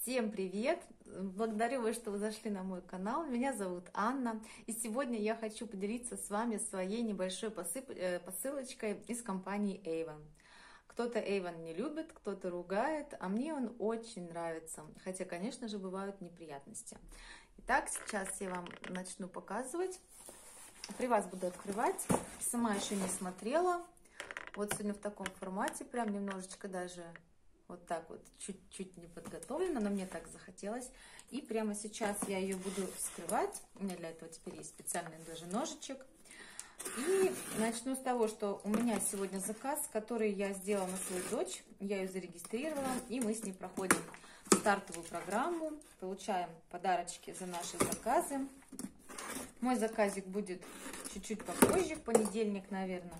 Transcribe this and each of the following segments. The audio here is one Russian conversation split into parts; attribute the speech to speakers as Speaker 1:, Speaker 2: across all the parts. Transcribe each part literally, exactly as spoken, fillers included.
Speaker 1: Всем привет! Благодарю вас, что вы зашли на мой канал. Меня зовут Анна, и сегодня я хочу поделиться с вами своей небольшой посып... посылочкой из компании Avon. Кто-то Avon не любит, кто-то ругает, а мне он очень нравится, хотя, конечно же, бывают неприятности. Итак, сейчас я вам начну показывать. При вас буду открывать, сама еще не смотрела. Вот сегодня в таком формате, прям немножечко даже... Вот так вот, чуть-чуть не подготовлена, но мне так захотелось. И прямо сейчас я ее буду вскрывать. У меня для этого теперь есть специальный даже ножичек. И начну с того, что у меня сегодня заказ, который я сделала на свою дочь. Я ее зарегистрировала, и мы с ней проходим стартовую программу. Получаем подарочки за наши заказы. Мой заказик будет чуть-чуть попозже, в понедельник, наверное.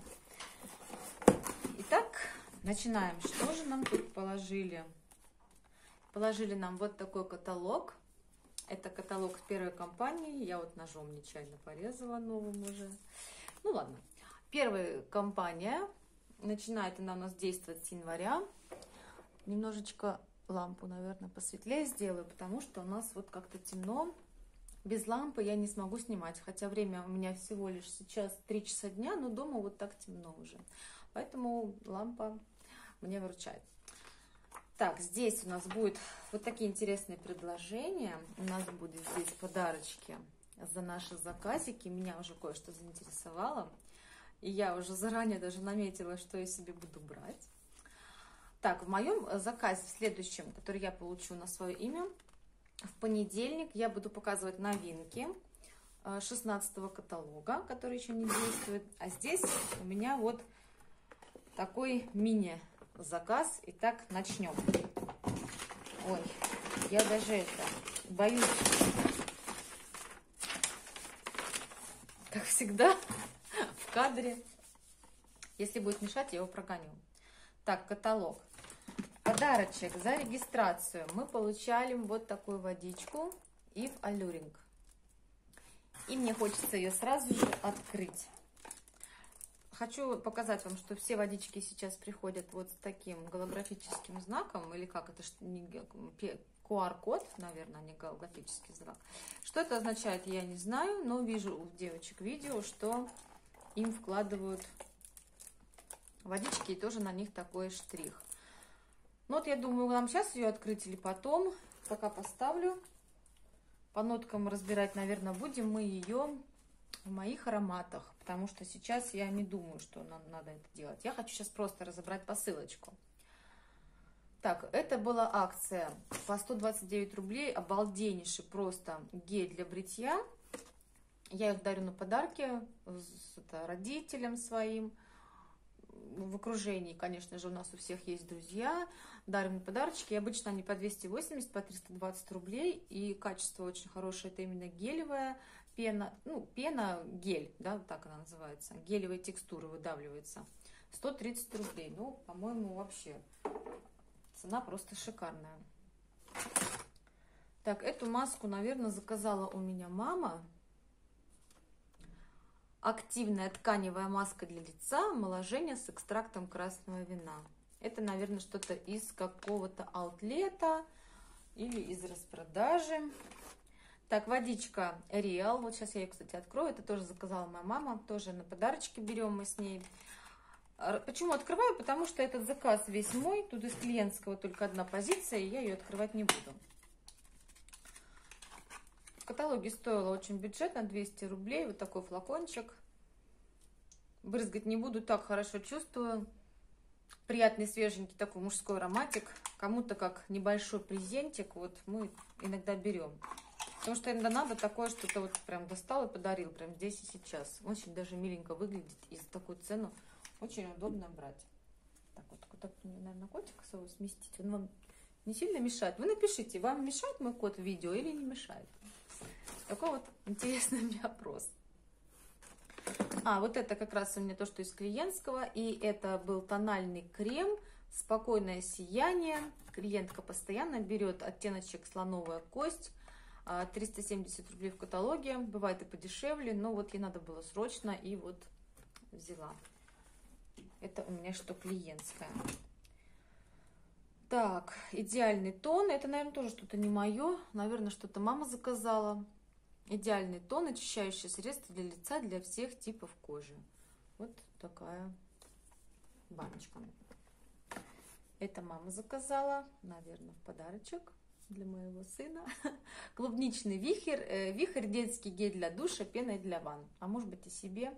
Speaker 1: Итак... Начинаем. Что же нам тут положили? Положили нам вот такой каталог. Это каталог первой компании. Я вот ножом нечаянно порезала новым уже. Ну ладно. Первая компания. Начинает она у нас действовать с января. Немножечко лампу, наверное, посветлее сделаю, потому что у нас вот как-то темно. Без лампы я не смогу снимать. Хотя время у меня всего лишь сейчас три часа дня, но дома вот так темно уже. Поэтому лампа мне выручает. Так, здесь у нас будет вот такие интересные предложения. У нас будет здесь подарочки за наши заказики. Меня уже кое-что заинтересовало. И я уже заранее даже наметила, что я себе буду брать. Так, в моем заказе, в следующем, который я получу на свое имя, в понедельник я буду показывать новинки шестнадцатого каталога, который еще не действует. А здесь у меня вот такой мини-заказ. Итак, начнем. Ой, я даже это боюсь. Как всегда, в кадре. Если будет мешать, я его прогоню. Так, каталог. Подарочек за регистрацию. Мы получали вот такую водичку Eve Alluring. И мне хочется ее сразу же открыть. Хочу показать вам, что все водички сейчас приходят вот с таким голографическим знаком, или как это, ку ар код, наверное, не голографический знак. Что это означает, я не знаю, но вижу у девочек видео, что им вкладывают водички, и тоже на них такой штрих. Ну вот я думаю, нам сейчас ее открыть или потом, пока поставлю. По ноткам разбирать, наверное, будем мы ее в моих ароматах, потому что сейчас я не думаю, что нам надо это делать. Я хочу сейчас просто разобрать посылочку. Так, это была акция по сто двадцать девять рублей, обалденнейший просто гель для бритья. Я их дарю на подарки это, родителям своим. В окружении, конечно же, у нас у всех есть друзья. Дарим на подарочки. И обычно они по двести восемьдесят, по триста двадцать рублей. И качество очень хорошее. Это именно гелевая пена. Ну, пена, гель, да, вот так она называется. Гелевые текстуры выдавливается. сто тридцать рублей. Ну, по-моему, вообще цена просто шикарная. Так, эту маску, наверное, заказала у меня мама. Активная тканевая маска для лица, омоложение с экстрактом красного вина. Это, наверное, что-то из какого-то аутлета или из распродажи. Так, водичка Real. Вот сейчас я ее, кстати, открою. Это тоже заказала моя мама. Тоже на подарочки берем мы с ней. Почему открываю? Потому что этот заказ весь мой. Тут из клиентского только одна позиция, и я ее открывать не буду. В каталоге стоило очень бюджетно, двести рублей. Вот такой флакончик. Брызгать не буду, так хорошо чувствую. Приятный, свеженький такой мужской ароматик. Кому-то как небольшой презентик. Вот мы иногда берем. Потому что иногда надо такое, что-то вот прям достал и подарил. Прям здесь и сейчас. Очень даже миленько выглядит. И за такую цену очень удобно брать. Так вот, так, наверное, котика своего сместить. Он вам не сильно мешает. Вы напишите, вам мешает мой кот в видео или не мешает? Такой вот интересный у меня опрос. А, вот это как раз у меня то, что из клиентского. И это был тональный крем «Спокойное сияние». Клиентка постоянно берет оттеночек «Слоновая кость». триста семьдесят рублей в каталоге. Бывает и подешевле, но вот ей надо было срочно, и вот взяла. Это у меня что клиентское. Так, идеальный тон. Это, наверное, тоже что-то не мое. Наверное, что-то мама заказала. Идеальный тон, очищающее средство для лица для всех типов кожи. Вот такая баночка. Это мама заказала, наверное, в подарочек для моего сына. Клубничный вихрь, э, вихрь, детский гель для душа, пеной для ванн. А может быть и себе.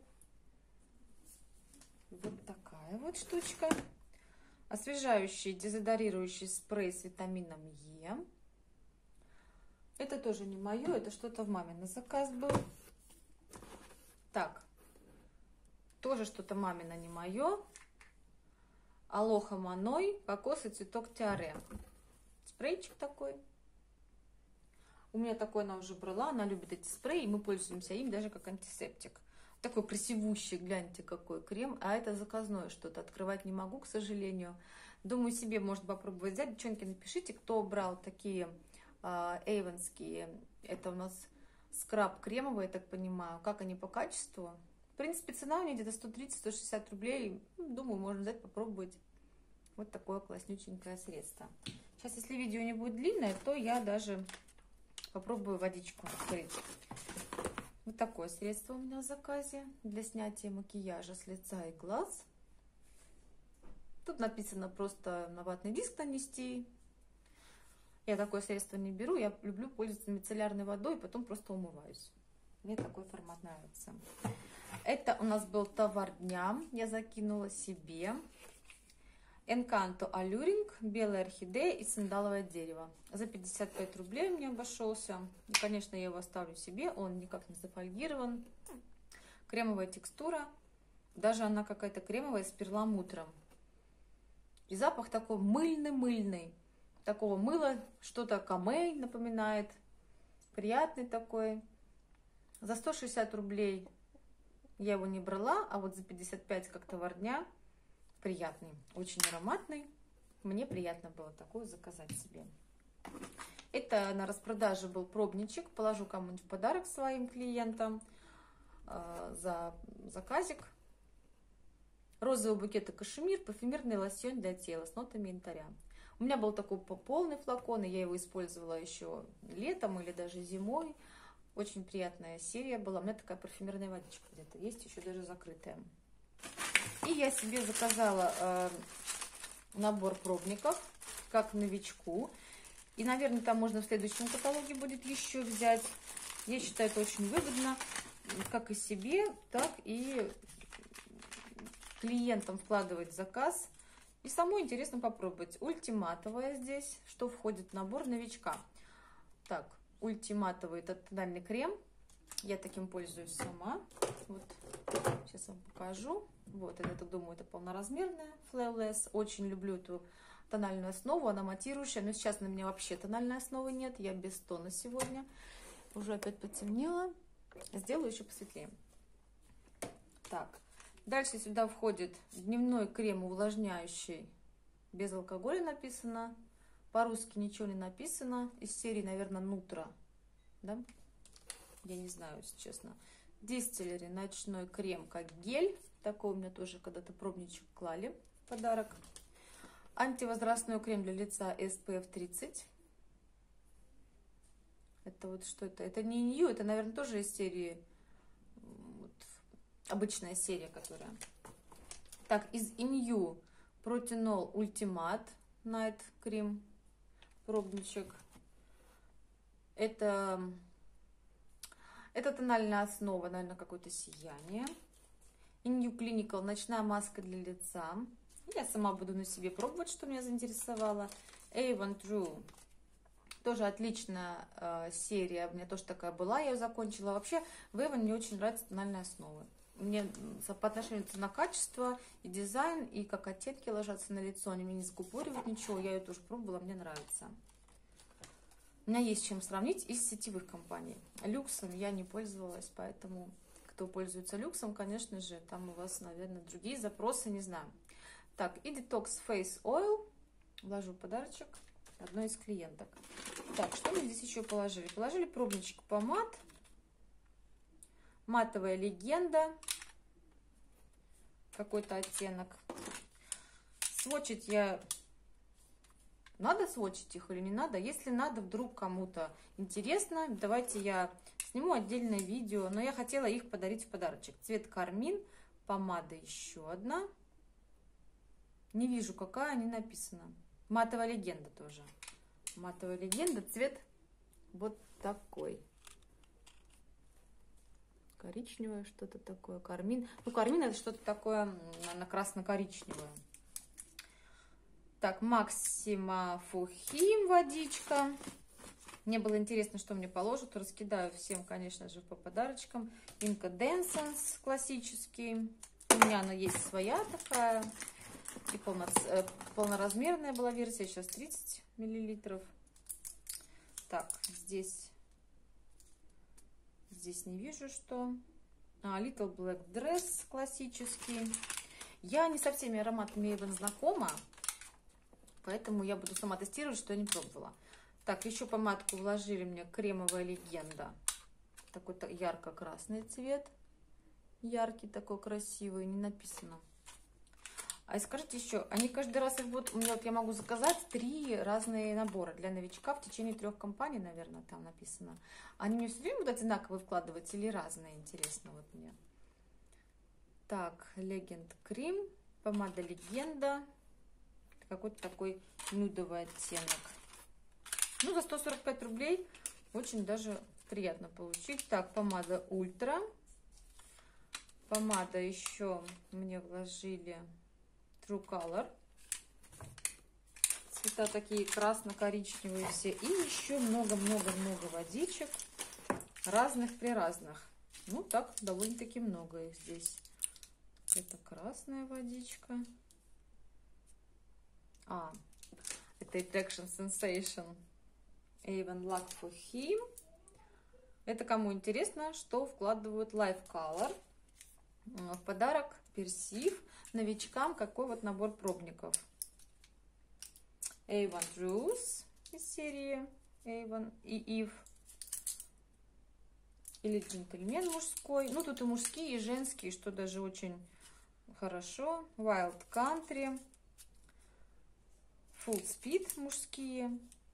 Speaker 1: Вот такая вот штучка. Освежающий, дезодорирующий спрей с витамином Е. Это тоже не мое, это что-то в мамин заказ был. Так, тоже что-то мамино не мое. Алоха Маной, кокос и цветок Тиаре. Спрейчик такой. У меня такой она уже брала, она любит эти спреи, и мы пользуемся им даже как антисептик. Такой красивущий, гляньте, какой крем. А это заказное что-то, открывать не могу, к сожалению. Думаю, себе можно попробовать взять. Девчонки, напишите, кто брал такие э, эйвонские. Это у нас скраб кремовый, я так понимаю. Как они по качеству? В принципе, цена у нее где-то сто тридцать — сто шестьдесят рублей. Думаю, можно взять, попробовать. Вот такое класснюченькое средство. Сейчас, если видео не будет длинное, то я даже попробую водичку открыть. Вот такое средство у меня в заказе для снятия макияжа с лица и глаз. Тут написано просто на ватный диск нанести. Я такое средство не беру, я люблю пользоваться мицеллярной водой, потом просто умываюсь. Мне такой формат нравится. Это у нас был товар дня, я закинула себе. Энканто Алюринг, белая орхидея и сандаловое дерево. За пятьдесят пять рублей мне обошелся. И, конечно, я его оставлю себе, он никак не зафольгирован. Кремовая текстура, даже она какая-то кремовая с перламутром. И запах такой мыльный-мыльный. Такого мыла, что-то камей напоминает. Приятный такой. За сто шестьдесят рублей я его не брала, а вот за пятьдесят пять как товар дня. Приятный, очень ароматный. Мне приятно было такую заказать себе. Это на распродаже был пробничек. Положу кому-нибудь в подарок своим клиентам э, за заказик. Розовый букет и кашемир, парфюмерный лосьон для тела с нотами янтаря. У меня был такой полный флакон, и я его использовала еще летом или даже зимой. Очень приятная серия была. У меня такая парфюмерная водичка где-то есть, еще даже закрытая. И я себе заказала э, набор пробников, как новичку. И, наверное, там можно в следующем каталоге будет еще взять. Я считаю, это очень выгодно, как и себе, так и клиентам вкладывать в заказ. И самой интересно попробовать. Ультиматовая здесь, что входит в набор новичка. Так, ультиматовый — это тональный крем. Я таким пользуюсь сама. Вот, сейчас вам покажу. Вот, я так думаю, это полноразмерная Flawless. Очень люблю эту тональную основу, она матирующая. Но сейчас на меня вообще тональной основы нет. Я без тона сегодня. Уже опять потемнело. Сделаю еще посветлее. Так, дальше сюда входит дневной крем увлажняющий. Без алкоголя написано. По-русски ничего не написано. Из серии, наверное, Нутра. Да? Я не знаю, если честно. Дистиллери ночной крем как гель. Такой у меня тоже когда-то пробничек клали в подарок. Антивозрастной крем для лица эс пэ эф тридцать. Это вот что это? Это не Нью, это, наверное, тоже из серии. Вот, обычная серия, которая. Так, из Нью Протинол Ультимат Найт Крем. Пробничек. Это, это тональная основа, наверное, какое-то сияние. New Clinical ночная маска для лица. Я сама буду на себе пробовать, что меня заинтересовало. Avon True. Тоже отличная э, серия. У меня тоже такая была, я ее закончила. Вообще, в Avon мне очень нравятся тональные основы. Мне по отношению цена-качество и дизайн, и как оттенки ложатся на лицо, они мне не закупоривают ничего. Я ее тоже пробовала, мне нравится. У меня есть чем сравнить из сетевых компаний. Люксом я не пользовалась, поэтому... Кто пользуется люксом, конечно же, там у вас, наверное, другие запросы, не знаю. Так, и Detox Face Oil. Вложу подарочек одной из клиенток. Так, что мы здесь еще положили? Положили пробничек помад. Матовая легенда. Какой-то оттенок. Сводчить я надо сводчить их или не надо. Если надо, вдруг кому-то интересно, давайте я сниму отдельное видео. Но я хотела их подарить в подарочек. Цвет кармин, помада еще одна. Не вижу, какая, не написано. Матовая легенда тоже. Матовая легенда, цвет вот такой. Коричневое что-то такое. Кармин. Ну, кармин это что-то такое, наверное, красно-коричневое. Так, Максима Фухим водичка. Мне было интересно, что мне положат. Раскидаю всем, конечно же, по подарочкам. Incandescence классический. У меня она есть своя такая. И полно, э, полноразмерная была версия. Сейчас тридцать миллилитров. Так, здесь... Здесь не вижу, что... А, Little Black Dress классический. Я не со всеми ароматами Avon знакома. Поэтому я буду сама тестировать, что я не пробовала. Так, еще помадку вложили мне кремовая легенда. Такой ярко-красный цвет. Яркий такой, красивый, не написано. А и скажите еще, они каждый раз, вот, у меня вот я могу заказать три разные набора для новичка в течение трех компаний, наверное, там написано. Они мне все время будут одинаковые вкладывать или разные, интересно вот мне. Так, Legend Cream, помада Легенда. Какой-то такой нюдовый оттенок. Ну, за сто сорок пять рублей очень даже приятно получить. Так, помада Ультра. Помада еще мне вложили True Color. Цвета такие красно-коричневые все. И еще много-много-много водичек. Разных при разных. Ну, так, довольно-таки много их здесь. Это красная водичка. А, это Attraction Sensation Avon Luck for Him. Это кому интересно, что вкладывают Life Color. В подарок персив новичкам, какой вот набор пробников. Avon Truth из серии Avon и Eve. Или джентльмен мужской. Ну, тут и мужские, и женские, что даже очень хорошо. Wild Country. Full Speed мужские.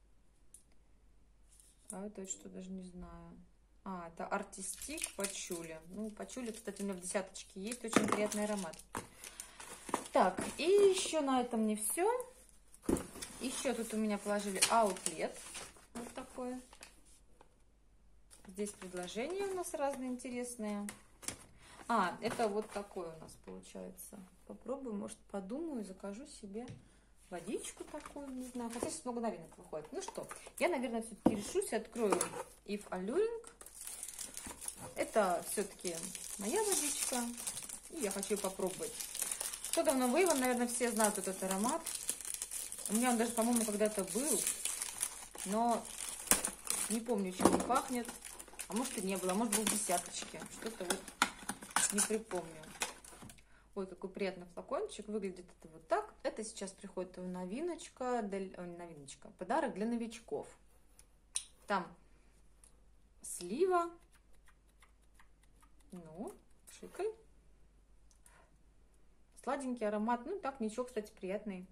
Speaker 1: А это что, даже не знаю. А, это Artistic Пачули. Ну, Пачули, кстати, у меня в десяточке есть. Очень приятный аромат. Так, и еще на этом не все. Еще тут у меня положили Outlet. Вот такое. Здесь предложения у нас разные интересные. А, это вот такое у нас получается. Попробую, может, подумаю, закажу себе водичку такую, не знаю. Хотя сейчас много новинок выходит. Ну что, я, наверное, все-таки решусь и открою Eve Alluring. Это все-таки моя водичка. И я хочу попробовать. Кто давно в Avon, наверное, все знают этот аромат. У меня он даже, по-моему, когда-то был. Но не помню, чем он пахнет. А может и не было, а может был в десяточке. Что-то вот не припомню. Ой, какой приятный флакончик. Выглядит это вот так. Это сейчас приходит новиночка, для, новиночка. Подарок для новичков. Там слива. Ну, шикай. Сладенький аромат. Ну, так, ничего, кстати, приятный.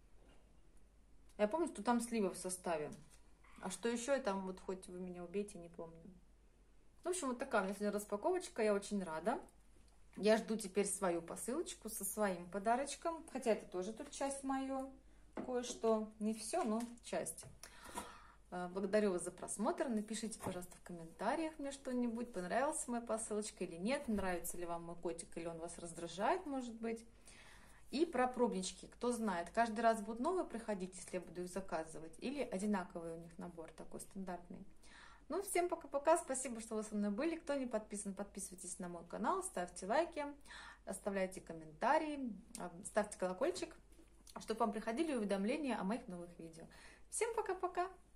Speaker 1: Я помню, что там слива в составе. А что еще, там вот хоть вы меня убейте, не помню. В общем, вот такая у меня сегодня распаковочка. Я очень рада. Я жду теперь свою посылочку со своим подарочком. Хотя это тоже тут часть мое. Кое-что. Не все, но часть. Благодарю вас за просмотр. Напишите, пожалуйста, в комментариях мне что-нибудь. Понравилась моя посылочка или нет. Нравится ли вам мой котик или он вас раздражает, может быть. И про пробнички. Кто знает, каждый раз будут новые приходить, если я буду их заказывать. Или одинаковый у них набор такой стандартный. Ну, всем пока-пока. Спасибо, что вы со мной были. Кто не подписан, подписывайтесь на мой канал, ставьте лайки, оставляйте комментарии, ставьте колокольчик, чтобы вам приходили уведомления о моих новых видео. Всем пока-пока!